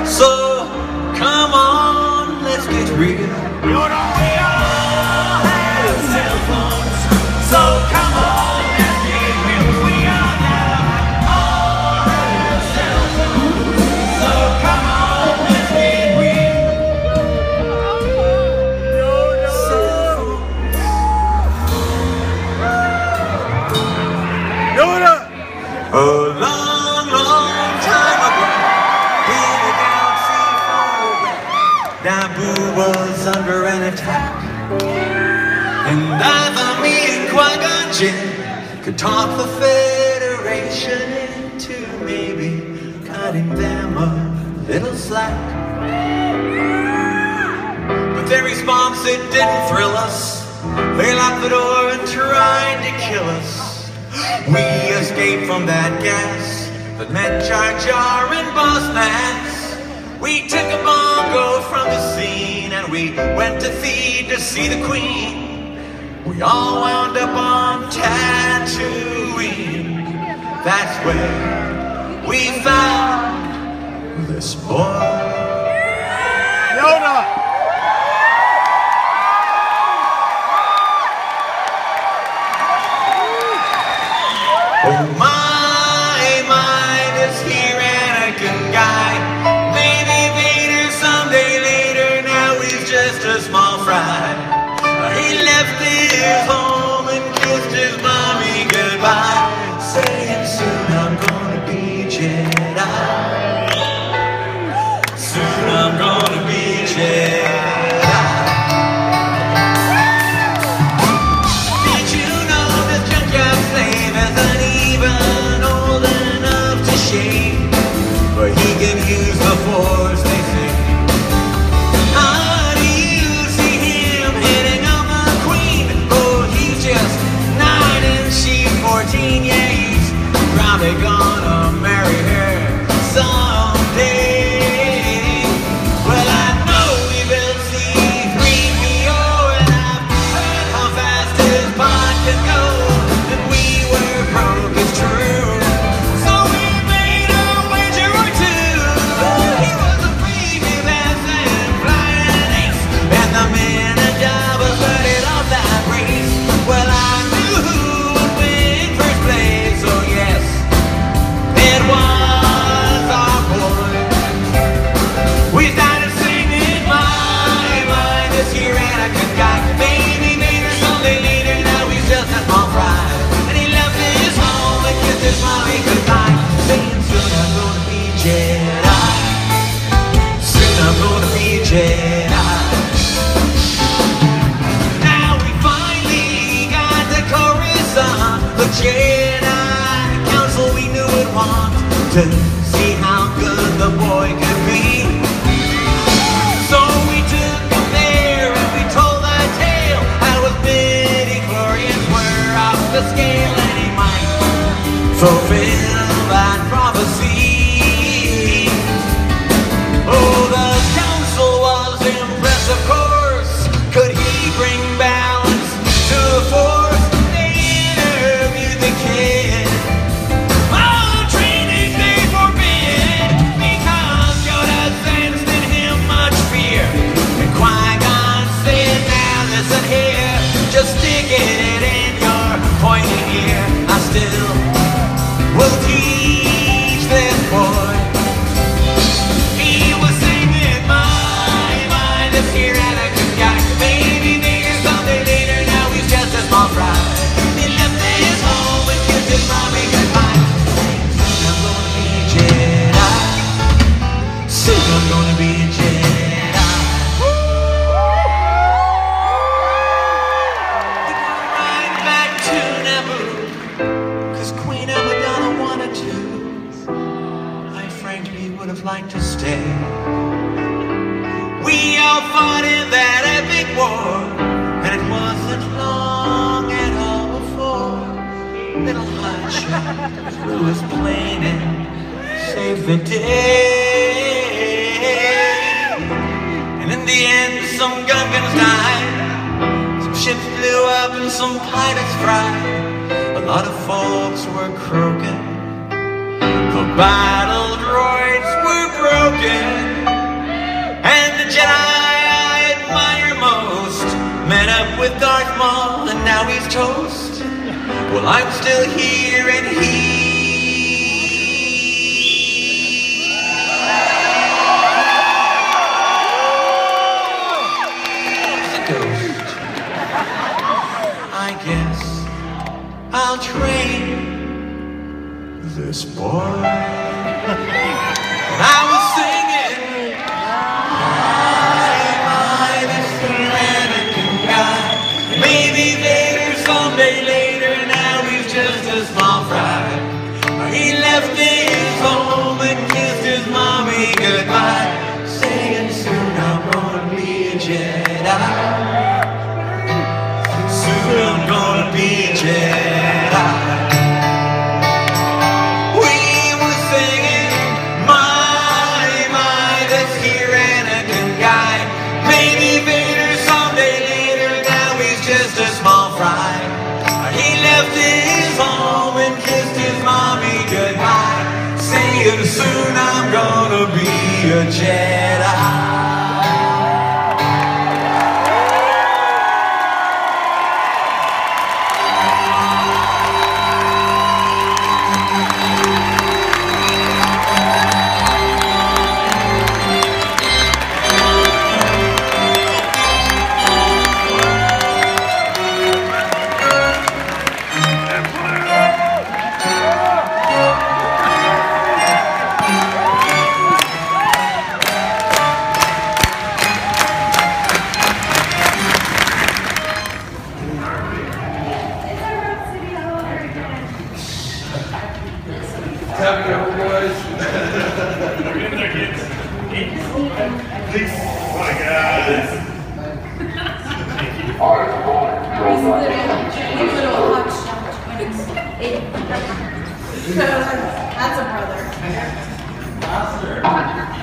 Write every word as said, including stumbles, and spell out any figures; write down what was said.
So come on, let's get real. You know we all have cell phones. So come on, let's get real. We all have all have cell phones. So come on, let's get real. Cell phones. Yoda. A long, long time ago, in a galaxy far away, Naboo was under an attack. And I thought me and Qui-Gon Jinn could talk the Federation into maybe cutting them a little slack. But their response, it didn't thrill us. They locked the door and tried to kill us. We escaped from that gas that meant Jar Jar and Boss Nass. We took a bongo from the scene and we went to Theed to see the Queen. We all wound up on Tatooine. That's where we found this boy. Yoda! Oh my, my, this here Anakin guy. Maybe Vader someday later, now he's just a small fry. He left his home and kissed his mommy goodbye, saying soon I'm gonna be Jedi. Soon I'm gonna be Jedi. Did you know this junkyard slave isn't even old enough to shave? But he can use the Force, they say. How do you see him hitting on the Queen? Oh, he's just nine and she's fourteen. Yeah, he's probably gonna marry her someday. Well, I know we will see three P O, and I've heard how fast his pod can go. And we were broke, it's true. So we made a wager or two. He was a preview best and flying an ace, and the men and Jabba started off that race. Well, I knew who would win first place, so yes, it was our boy. We started singing my, my, this here Anakin guy. Baby Vader someday later, now he's just a small fry. And he left his home and kissed his mommy goodbye, saying soon I'm gonna be Jedi. Soon I'm gonna be Jedi. Now we finally got to Coruscant, the Jedi Council we knew would want to see how good the boy could be. So we took him there and we told the tale how his midi-chlorians were off the scale, and he might fulfill that prophecy. Oh, the council was impressed, of course. Could he bring balance to the Force? They interviewed the kid. Oh, training they forbid, because Yoda sensed in him much fear. And Qui-Gon said, now listen here, just stick it in your pointy ear. I still will teach this boy. He was singing my, my, this here Anakin guy. Baby Vader someday later, now he's just a small fry. He left his home and kissed his mommy goodbye. Soon I'm gonna be a Jedi. Soon I'm gonna be a Jedi. He got right back to Naboo, 'cause Queen Amidala wanted to. I frankly would have liked to stay. We all fought in that epic war, and it wasn't long at all before little Hutch threw his plane and saved the day. And in the end, some Gungans died, some ships blew up, and some pilots fried. A lot of folks were croaking, the battle droids were broken. Well, I'm still here and he I guess I'll train this boy. I was singing, am I this American guy? Maybe later, someday later, now he's just a small fry. He left his home and kissed his mommy goodbye, saying soon I'm gonna be a Jedi. I'm gonna be a Jedi. We were singing, my, my, this here Anakin guy. Maybe Vader someday later, now he's just a small fry. He left his home and kissed his mommy goodbye, saying soon I'm gonna be a Jedi. That's a brother.